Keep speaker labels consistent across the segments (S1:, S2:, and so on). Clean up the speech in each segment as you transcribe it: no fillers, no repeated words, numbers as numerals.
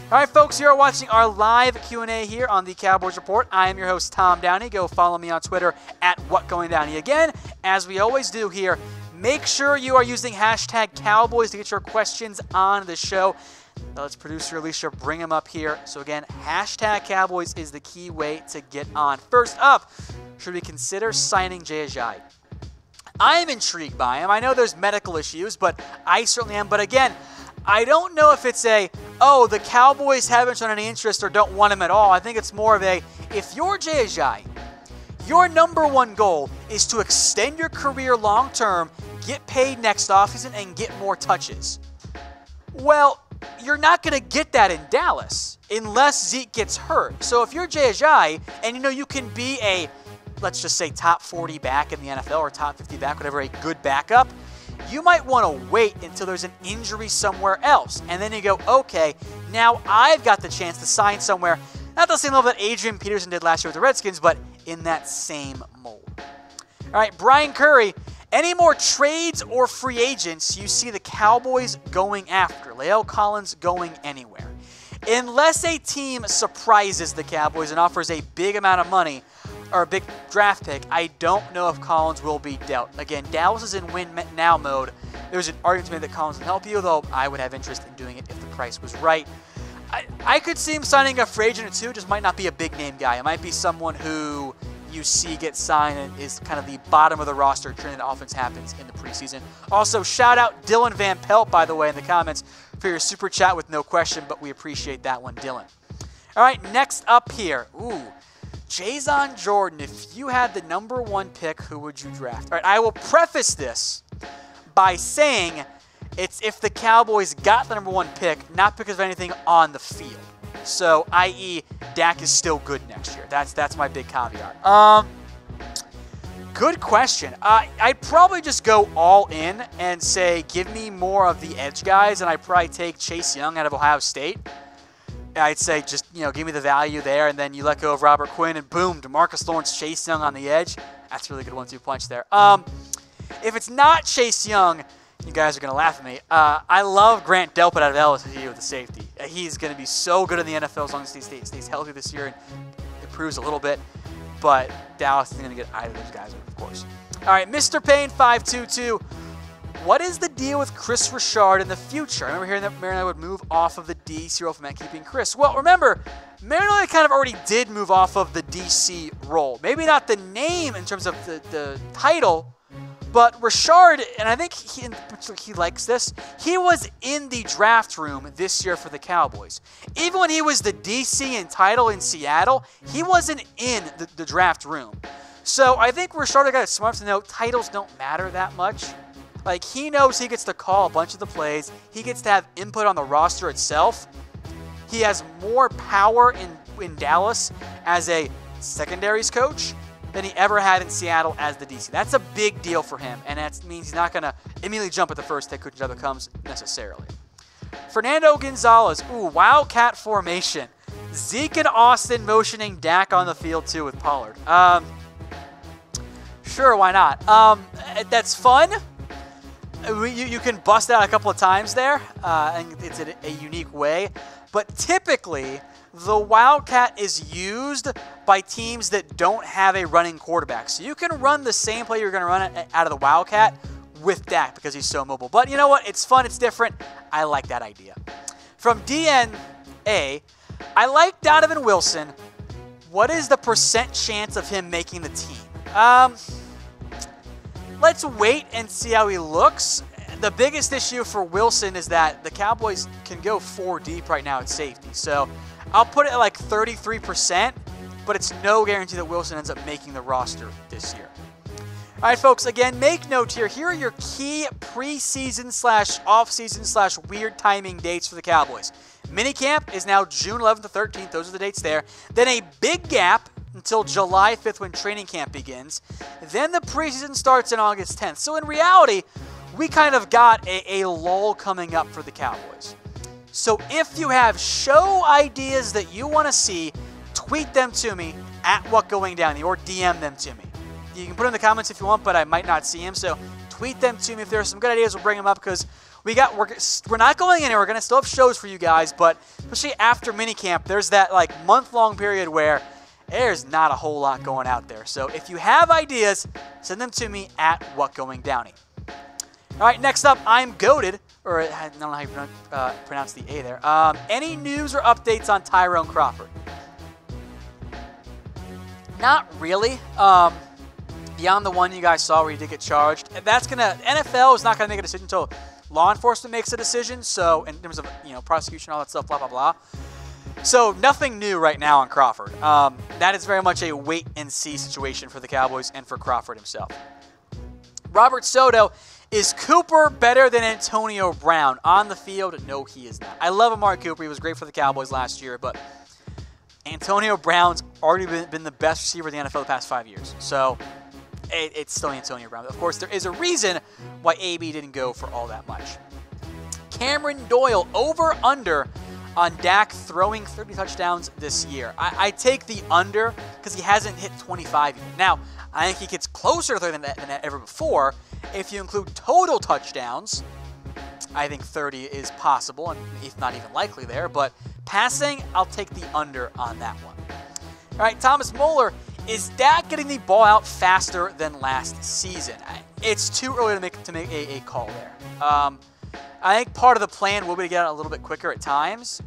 S1: All right, folks, you are watching our live Q&A here on the Cowboys Report. I am your host, Tom Downey. Go follow me on Twitter at WhatGoingDowney. Again, as we always do here, make sure you are using hashtag Cowboys to get your questions on the show. Let's producer Alicia bring them up here. So again, hashtag Cowboys is the key way to get on. First up, should we consider signing Ajayi? I am intrigued by him. I know there's medical issues, but I certainly am. But again, I don't know if it's the Cowboys haven't shown any interest or don't want him at all. I think it's more of if you're Ajayi, your number one goal is to extend your career long term, get paid next offseason, and get more touches. Well, you're not going to get that in Dallas unless Zeke gets hurt. So if you're Ajayi and you can be let's just say top 40 back in the NFL or top 50 back, whatever, a good backup, you might want to wait until there's an injury somewhere else. And then you go, okay, now I've got the chance to sign somewhere, not the same level that Adrian Peterson did last year with the Redskins, but in that same mold. All right, Brian Curry, any more trades or free agents you see the Cowboys going after? La'el Collins going anywhere? Unless a team surprises the Cowboys and offers a big amount of money, or a big draft pick, I don't know if Collins will be dealt. Again, Dallas is in win-now mode. There's an argument made that Collins can help you, though I would have interest in doing it if the price was right. I could see him signing a free agent or two, just might not be a big-name guy. It might be someone who you see get signed and is kind of the bottom of the roster during the offense happens in the preseason. Also, shout out Dylan Van Pelt, by the way, in the comments for your super chat with no question, but we appreciate that one, Dylan. All right, next up here. Jason Jordan, if you had the number one pick, who would you draft? All right, I will preface this by saying it's if the Cowboys got the number one pick, not because of anything on the field. So, i.e., Dak is still good next year. That's my big caveat. Good question. I'd probably just go all in and say, give me more of the edge guys, and I'd probably take Chase Young out of Ohio State. I'd say just, give me the value there, and then you let go of Robert Quinn, and boom, DeMarcus Lawrence, Chase Young on the edge. That's a really good 1-2 punch there. If it's not Chase Young, you guys are going to laugh at me. I love Grant Delpit out of LSU with the safety. He's going to be so good in the NFL as long as he stays healthy this year and improves a little bit. But Dallas isn't going to get either of those guys, of course. All right, Mr. Payne 522. What is the deal with Kris Richard in the future? I remember hearing that Marinelli would move off of the DC role for Matt keeping Kris. Well, remember, Marinelli kind of already did move off of the DC role. Maybe not the name in terms of the title, but Richard, and I think he likes this, he was in the draft room this year for the Cowboys. Even when he was the DC and title in Seattle, he wasn't in the draft room. So I think Richard got it smart to know titles don't matter that much. Like, he knows he gets to call a bunch of the plays. He gets to have input on the roster itself. He has more power in Dallas as a secondaries coach than he ever had in Seattle as the DC. That's a big deal for him, and that means he's not going to immediately jump at the first head coach job that comes necessarily. Fernando Gonzalez. Wildcat formation. Zeke and Austin motioning Dak on the field, too, with Pollard. Sure, why not? That's fun. You can bust out a couple of times there, and it's a unique way. But typically, the Wildcat is used by teams that don't have a running quarterback. So you can run the same play you're going to run out of the Wildcat with Dak because he's so mobile. But you know what? It's fun. It's different. I like that idea. From DNA, I like Donovan Wilson. What is the % chance of him making the team? Let's wait and see how he looks. The biggest issue for Wilson is that the Cowboys can go 4 deep right now at safety. So I'll put it at like 33%, but it's no guarantee that Wilson ends up making the roster this year. All right, folks, again, make note here. Here are your key preseason/offseason/weird timing dates for the Cowboys. Minicamp is now June 11th to 13th. Those are the dates there. Then a big gap until July 5th when training camp begins. Then the preseason starts on August 10th. So in reality, we kind of got a lull coming up for the Cowboys. So if you have show ideas that you want to see, tweet them to me at WhatGoingDowney or DM them to me. You can put them in the comments if you want, but I might not see them. So tweet them to me. If there are some good ideas, we'll bring them up because we're not going anywhere. We're going to still have shows for you guys, but especially after minicamp, there's that like month-long period where there's not a whole lot going out there. So if you have ideas, send them to me at WhatGoingDowney. All right, next up, I'm goated, or I don't know how you pronounce the A there. Any news or updates on Tyrone Crawford? Not really. Beyond the one you guys saw where he did get charged, NFL is not gonna make a decision until law enforcement makes a decision. So in terms of prosecution, all that stuff, blah blah blah. So nothing new right now on Crawford. That is very much a wait and see situation for the Cowboys and for Crawford himself. Robert Soto, is Cooper better than Antonio Brown on the field? No, he is not. I love Amari Cooper. He was great for the Cowboys last year, but Antonio Brown's already been the best receiver in the NFL the past 5 years. So it's still Antonio Brown. Of course, there is a reason why AB didn't go for all that much. Cameron Doyle, over/under on Dak throwing 30 touchdowns this year. I take the under because he hasn't hit 25 yet. Now, I think he gets closer to 30 than that ever before. If you include total touchdowns, I think 30 is possible, and if not even likely there. But passing, I'll take the under on that one. All right, Thomas Moeller, is Dak getting the ball out faster than last season? It's too early to make a call there. I think part of the plan will be to get out a little bit quicker at times.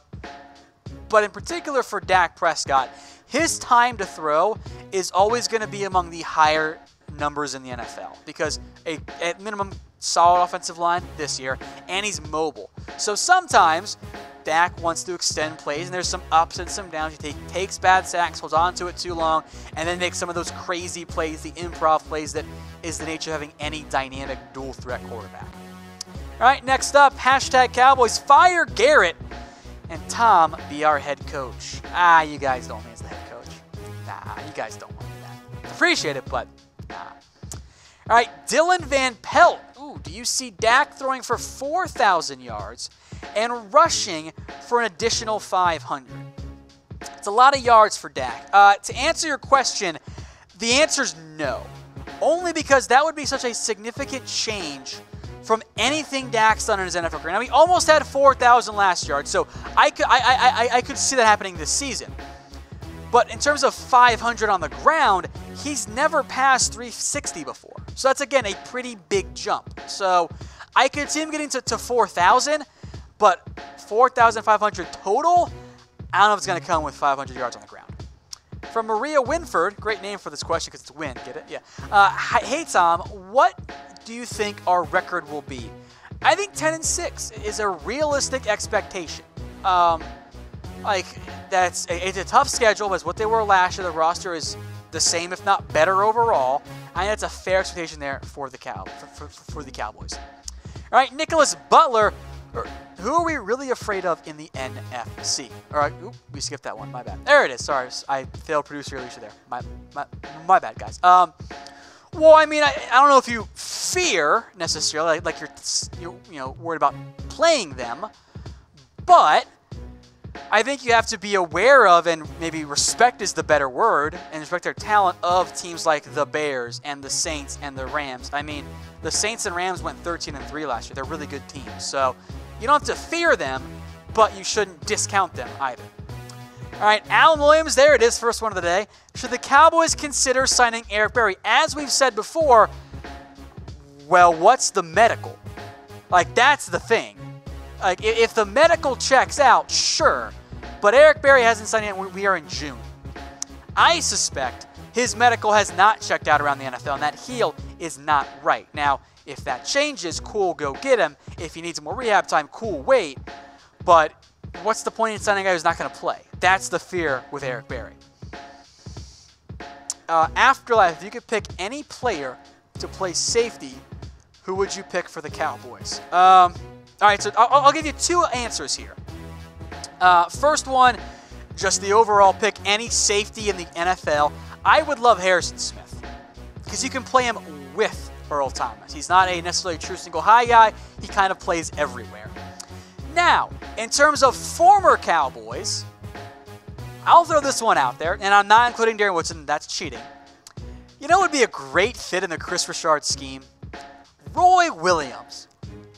S1: But in particular for Dak Prescott, his time to throw is always going to be among the higher numbers in the NFL because at minimum solid offensive line this year, and he's mobile. So sometimes Dak wants to extend plays, and there's some ups and some downs. He takes bad sacks, holds on to it too long, and then makes some of those crazy plays, the improv plays that is the nature of having any dynamic dual threat quarterback. All right, next up, hashtag Cowboys, fire Garrett, and Tom be our head coach. You guys don't want me as the head coach. You guys don't want me that. Appreciate it, but nah. All right, Dylan Van Pelt. Ooh, do you see Dak throwing for 4,000 yards and rushing for an additional 500? It's a lot of yards for Dak. To answer your question, the answer is no. Only because that would be such a significant change from anything Dak's done in his NFL career. Now, he almost had 4,000 last year, so I could see that happening this season. But in terms of 500 on the ground, he's never passed 360 before. So that's, again, a pretty big jump. So I could see him getting to 4,000, but 4,500 total, I don't know if it's going to come with 500 yards on the ground. From Maria Winford, great name for this question because it's Win, get it? Yeah. Hey, Tom, what do you think our record will be? I think 10-6 is a realistic expectation. It's a tough schedule, but it's what they were last year. The roster is the same, if not better overall. I think that's a fair expectation there for the Cowboys. All right, Nicholas Butler. Who are we really afraid of in the NFC? All right, we skipped that one. My bad. There it is. Sorry, I failed producer Alicia there. My bad, guys. Well, I mean, I don't know if you fear necessarily, like you're worried about playing them, but I think you have to be aware of, and maybe respect is the better word, and respect their talent of teams like the Bears and the Saints and the Rams. I mean, the Saints and Rams went 13-3 last year. They're really good teams. So you don't have to fear them, but you shouldn't discount them either. All right, Alan Williams, there it is, first one of the day. Should the Cowboys consider signing Eric Berry? As we've said before, well, what's the medical? Like, that's the thing. Like, if the medical checks out, sure. But Eric Berry hasn't signed yet. We are in June. I suspect his medical has not checked out around the NFL, and that heel is not right. Now, if that changes, cool, go get him. If he needs more rehab time, cool, wait. But what's the point in signing a guy who's not going to play? That's the fear with Eric Berry. Afterlife, if you could pick any player to play safety, who would you pick for the Cowboys? All right, so I'll give you two answers here. First one, just the overall pick, any safety in the NFL. I would love Harrison Smith because you can play him with Earl Thomas. He's not a necessarily true single high guy. He kind of plays everywhere. Now, in terms of former Cowboys, I'll throw this one out there, and I'm not including Darren Woodson. That's cheating. You know what would be a great fit in the Kris Richard scheme? Roy Williams. He would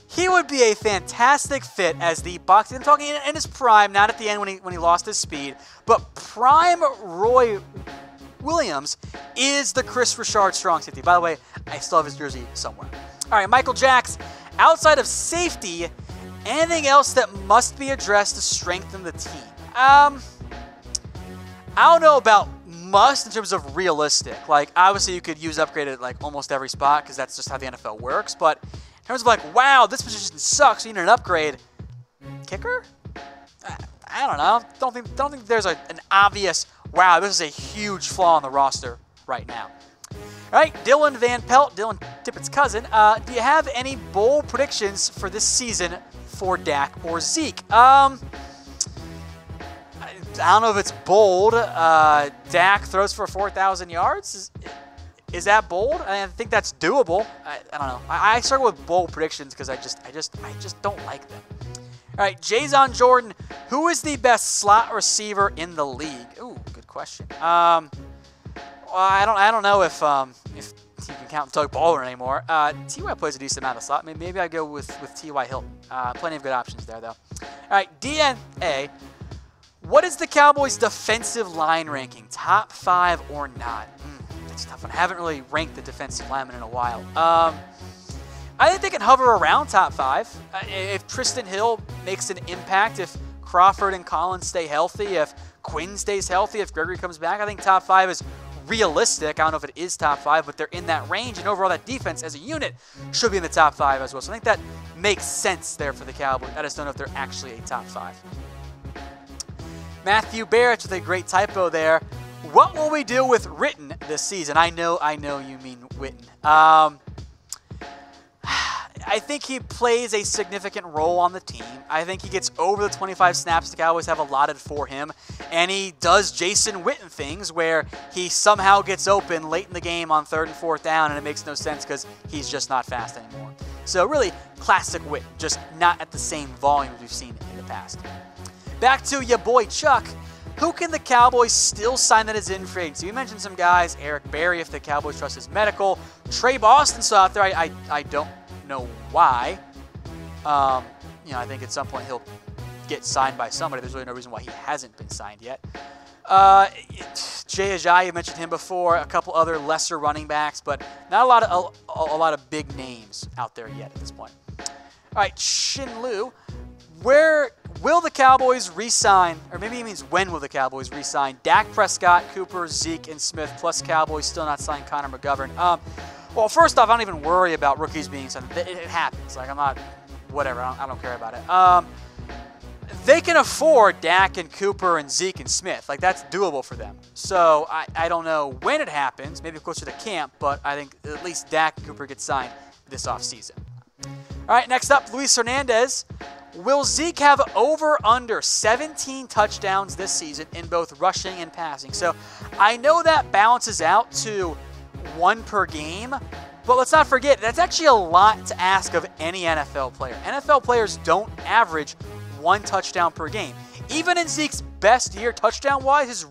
S1: would be a fantastic fit as the boxing. I'm talking in his prime, not at the end when he lost his speed, but prime Roy Williams is the Kris Richard strong safety. By the way, I still have his jersey somewhere. All right, Michael Jacks, outside of safety, anything else that must be addressed to strengthen the team? I don't know about must in terms of realistic. Like, obviously you could use upgrade at like almost every spot because that's just how the NFL works, but in terms of like, wow, this position sucks, you need an upgrade. Kicker? I don't know. Don't think there's an obvious, wow, this is a huge flaw in the roster right now. All right, Dylan Van Pelt, Dylan Tippett's cousin. Do you have any bold predictions for this season for Dak or Zeke? I don't know if it's bold. Dak throws for 4,000 yards. Is that bold? I think that's doable. I don't know. I struggle with bold predictions because I just don't like them. All right, Jason Jordan, who is the best slot receiver in the league? Ooh, good question. Well, I don't know if you can count Doug Baldwin anymore. T.Y. plays a decent amount of slot. Maybe I go with T.Y. Hilton. Plenty of good options there, though. All right, DNA. What is the Cowboys' defensive line ranking? Top 5 or not? That's a tough one. I haven't really ranked the defensive linemen in a while. I think they can hover around top 5. If Tristan Hill makes an impact, if Crawford and Collins stay healthy, if Quinn stays healthy, if Gregory comes back, I think top 5 is realistic. I don't know if it is top 5, but they're in that range, and overall that defense as a unit should be in the top 5 as well. So I think that makes sense there for the Cowboys. I just don't know if they're actually a top 5. Matthew Barrett with a great typo there. What will we do with Witten this season? I know you mean Witten. I think he plays a significant role on the team. I think he gets over the 25 snaps the Cowboys have allotted for him, and he does Jason Witten things where he somehow gets open late in the game on 3rd and 4th down, and it makes no sense because he's just not fast anymore. So really, classic Witten, just not at the same volume as we've seen in the past. Back to your boy Chuck. Who can the Cowboys still sign that is in free agency? We mentioned some guys, Eric Berry if the Cowboys trust his medical. Trey Boston still out there. I don't know why. I think at some point he'll get signed by somebody. There's really no reason why he hasn't been signed yet. Jay Ajayi, you mentioned him before. A couple other lesser running backs, but not a lot of big names out there yet at this point. All right, Shin Lu. Where will the Cowboys re-sign, or maybe he means when will the Cowboys re-sign Dak Prescott, Cooper, Zeke, and Smith, plus Cowboys still not signed Connor McGovern? Well, first off, I don't even worry about rookies being signed. It happens. Like, I'm not, whatever, I don't care about it. They can afford Dak and Cooper and Zeke and Smith. Like, that's doable for them. So I don't know when it happens, maybe closer to camp, but I think at least Dak and Cooper get signed this offseason. All right, next up, Luis Hernandez. Will Zeke have over/under 17 touchdowns this season in both rushing and passing? So I know that balances out to 1 per game, but let's not forget, that's actually a lot to ask of any NFL player. NFL players don't average 1 touchdown per game. Even in Zeke's best year touchdown-wise, his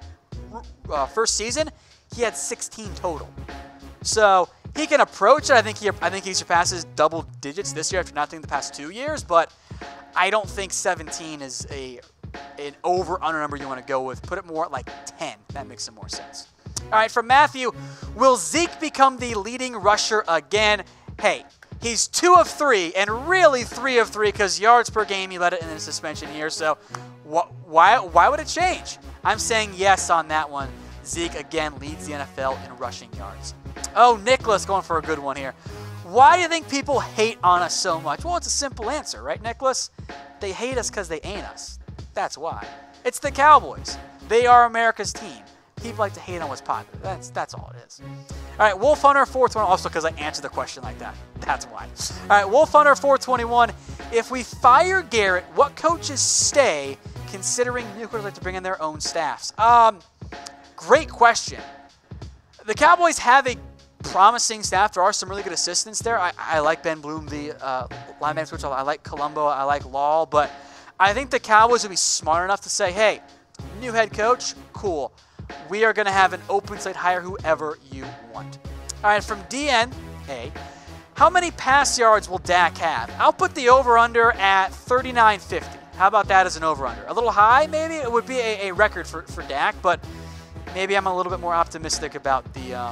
S1: first season, he had 16 total. So he can approach it. I think he surpasses double digits this year after nothing the past 2 years, but I don't think 17 is an over/under number you want to go with. Put it more at like 10. That makes some more sense. All right, from Matthew, will Zeke become the leading rusher again? Hey, he's 2 of 3, and really 3 of 3 because yards per game, he led it in the suspension here. So why would it change? I'm saying yes on that one. Zeke, again, leads the NFL in rushing yards. Oh, Nicholas going for a good one here. Why do you think people hate on us so much? Well, it's a simple answer, right, Nicholas? They hate us because they ain't us. That's why. It's the Cowboys. They are America's team. People like to hate on what's popular. That's all it is. All right, Wolf Hunter 421, also because I answered the question like that. That's why. All right, Wolf Hunter 421. If we fire Garrett, what coaches stay, considering new coaches like to bring in their own staffs? Great question. The Cowboys have a promising staff. There are some really good assistants there. I like Ben Bloom, the linebacker coach. I like Colombo. I like Law. But I think the Cowboys would be smart enough to say, hey, new head coach, cool. We are going to have an open slate, hire whoever you want. All right, from DNA, How many pass yards will Dak have? I'll put the over-under at 39.50. How about that as an over-under? A little high, maybe? It would be a record for Dak, but maybe I'm a little bit more optimistic about the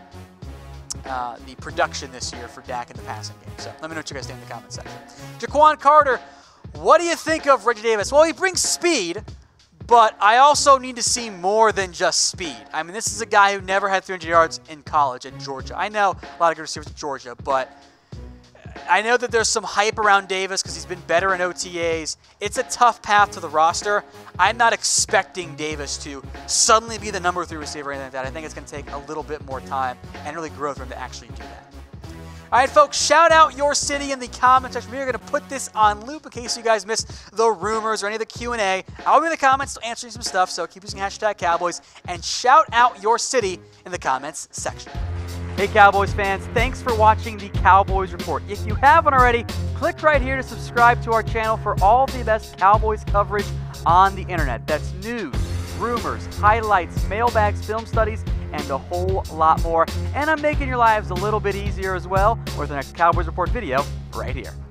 S1: production this year for Dak in the passing game. So let me know what you guys think in the comment section. Jaquan Carter, what do you think of Reggie Davis? Well, he brings speed, but I also need to see more than just speed. I mean, this is a guy who never had 300 yards in college at Georgia. I know a lot of good receivers at Georgia, but I know that there's some hype around Davis because he's been better in OTAs. It's a tough path to the roster. I'm not expecting Davis to suddenly be the number 3 receiver or anything like that. I think it's going to take a little bit more time and really grow for him to actually do that. All right, folks, shout out your city in the comment section. We're going to put this on loop in case you guys missed the rumors or any of the Q&A. I'll be in the comments answering some stuff, so keep using hashtag Cowboys and shout out your city in the comments section. Hey, Cowboys fans, thanks for watching the Cowboys Report. If you haven't already, click right here to subscribe to our channel for all the best Cowboys coverage on the internet. That's news, rumors, highlights, mailbags, film studies, and a whole lot more. And I'm making your lives a little bit easier as well with the next Cowboys Report video right here.